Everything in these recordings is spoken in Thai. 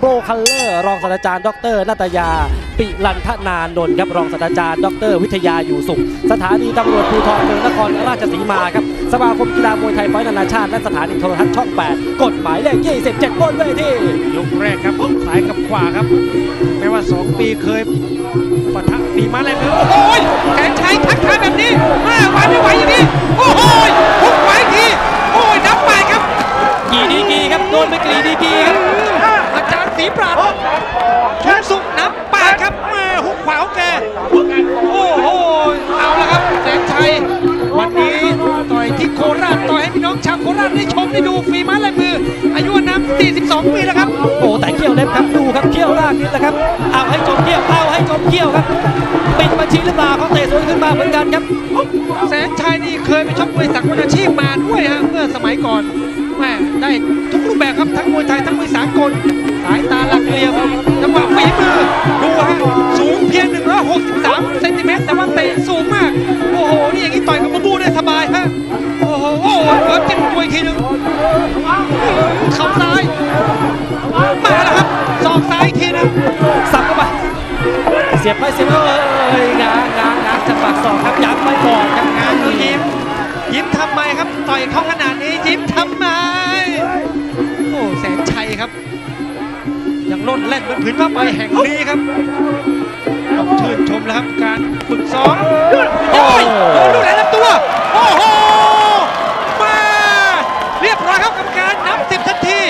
รคัลเลอร์รองศาสตราจารย์ดร.นาตยาปิลันทนานนท์ครับรองศาสตราจารย์ดร.วิทยาอยู่สุขสถานีตำรวจภูธรเมืองนครราชสีมาครับสมาคมกีฬามวยไทยไฟท์นานาชาติและสถานีโทรทัศน์ช่อง 8 กฎหมายเลข 27 บนเวทียกแรกครับซ้ายกับขวาครับแม้ว่า2 ปีเคยปะทะปีมาเลยโอ้โหแสนชัยทักทายแบบนี้ไหวไม่ไหวอย่างนี้โอ้โหทุกไหวทีโอ้ยนับไปครับกี่ดีกีครับโดนไปกี่ดีกีครับอาจารย์ศรีปราดชุนสุขนับไปครับหุกขวาแกโอ้โหเอาละครับแสนชัยวันนี้ต่อยที่โคราชต่อยให้พี่น้องชาวโคราชได้ชมได้ดูฝีไม้ลายมืออายุน้ำ42 ปีแล้วครับโอ้แต่เขี้ยวเล็บครับดูครับเขี้ยวลากนิดนะครับเอาให้จมเขี้ยวเอาให้จมเขี้ยวครับปิดบัญชีหรือเปล่าเขาเตะสวนขึ้นมาเหมือนกันครับแสนชัยนี่เคยไปชกมวยสากลอาชีพมาด้วยฮะเมื่อสมัยก่อนแม่ได้ทุกรูปแบบครับทั้งมวยไทยทั้งมวยสากลสายตาหลักเหลี่ยมจังหวะฝีมือดูฮะสูงเพียง163 เซนติเมตรแต่ว่าเตะสูงมากโอ้โหนี่อย่างนี้ต่อยกับบูได้สบายฮะโอ้โหแล้วจิ้มตัวอีกทีนึงเข่าซ้ายมาแล้วครับศอกซ้ายอีกทีนึงสับเข้าไปเสียบไปเสียบเลยง้างจะปักศอกครับยั้งไว้ก่อนครับงานดูยิ้มทำไมครับต่อยเขาขนาดนี้ยิ้มทำไมโอ้แสนชัยครับยังโลดแล่นบนผืนผ้าใบแห่งนี้ครับต้องชื่นชมแล้วครับการฝึกซ้อมโอ้ยโดนลูกไหนลำตัวโอ้โหมาเรียบร้อยครับกรรมการนับ10 ทันที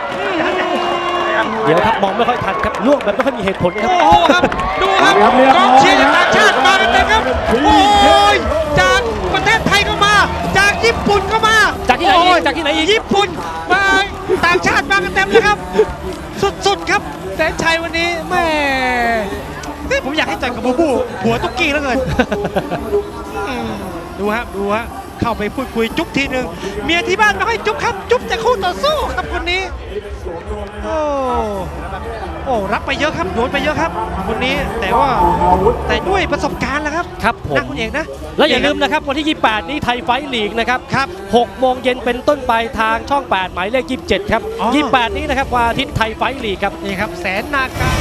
เดี๋ยวครับมองไม่ค่อยทันครับล่วงแบบไม่ค่อยมีเหตุผลครับโอ้โหครับดูครับกองเชียร์จากต่างชาติมากันเต็มครับโอ้ยจากประเทศไทยก็มาจากญี่ปุ่นก็มาจากที่ไหนอีกจากที่ไหนอีกญี่ปุ่นมาต่างชาติมากันเต็มเลยครับสุดๆครับแสนชัยวันนี้แม่ผมอยากให้ต่อยกับบูบูหัวตุ๊กกี้แล้วเกินดูฮะเข้าไปพูดคุยจุ๊บทีหนึ่งเมียที่บ้านไม่ค่อยจุ๊บครับจุ๊บแต่คู่ต่อสู้ครับคนนี้โอ้รับไปเยอะครับโดนไปเยอะครับคนนี้แต่ด้วยประสบการณ์แล้วครับครับผมนะคุณเอกนะแล้วอย่าลืมนะครับวันที่ 28 นี้ไทยไฟท์ลีกนะครับ6 โมงเย็นเป็นต้นไปทางช่อง 8 หมายเลข 27 ครับ 28 นี้นะครับวันอาทิตย์ไทยไฟท์ลีกครับนี่ครับแสนนาการ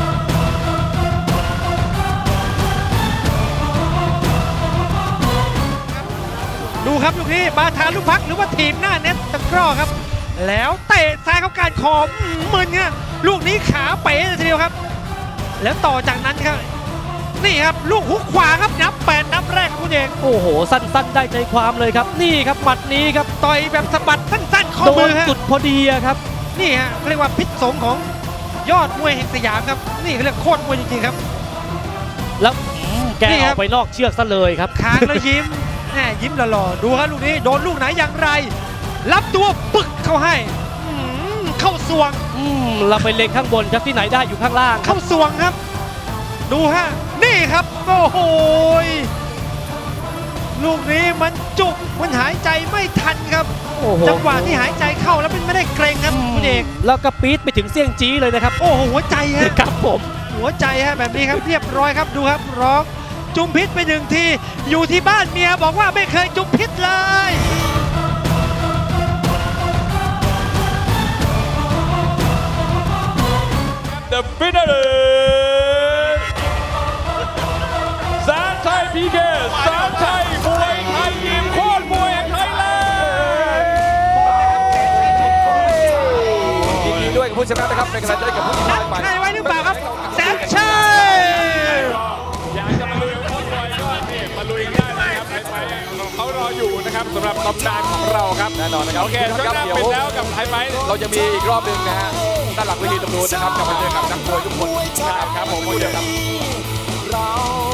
ดูครับลูกนี้บาทาลูกพักหรือว่าทีมหน้าเน็ตตะกร้อครับแล้วเตะซ้ายเข้าการคอมึนเนี่ยลูกนี้ขาเป๋เลยทีเดียวครับแล้วต่อจากนั้นครับนี่ครับลูกหุกขวาครับนับ8 นับแรกครับคุณเอกโอ้โหสั้นๆได้ใจความเลยครับนี่ครับหมัดนี้ครับต่อยแบบสะบัดสั้นๆข้อมือจุดพอดีครับนี่ฮะเรียกว่าพิษสงของยอดมวยแห่งสยามครับนี่เขาเรียกโคตรมวยจริงๆครับแล้วแกออกไปนอกเชือกซะเลยครับค้างแล้วยิ้มยิ้มหล่อๆดูครับลูกนี้โดนลูกไหนอย่างไรรับตัวปึกเข้าให้เข้าสวงเราไปเล็งข้างบนครับที่ไหนได้อยู่ข้างล่างเข้าสวงครับดูฮะนี่ครับโอ้โหลูกนี้มันจุกมันหายใจไม่ทันครับจังหวะที่หายใจเข้าแล้วมันไม่ได้เกรงครับคุณเอกแล้วก็ปี๊ดไปถึงเสี่ยงจี้เลยนะครับโอ้โหหัวใจฮะครับผมหัวใจฮะแบบนี้ครับเรียบร้อยครับดูครับร้องจุมพิษไป1 ทีอยู่ที่บ้านเมียบอกว่าไม่เคยจุมพิษเลย The winner is แสนชัย PK แสนชัยมวยไทยยิมโคตรมวยไทยแลนด์ยินดีด้วยกับผู้ชนะนะครับเป็นกำลังใจกับผู้ชนะใครไว้หรือเปล่าครับแสนชัยอยากจะมาลุยโคตรมวยก็มาลุยได้นะครับไฟเขารออยู่นะครับสำหรับตำนานของเราครับแน่นอนนะครับโอเคช่วงหน้าปิดแล้วกับไฮไฟเราจะมีอีกรอบหนึ่งนะฮะด้านหลังเวทีตรงนู้นนะครับกลับมาเจอกับนักมวยทุกคนครับผมโอเคครับ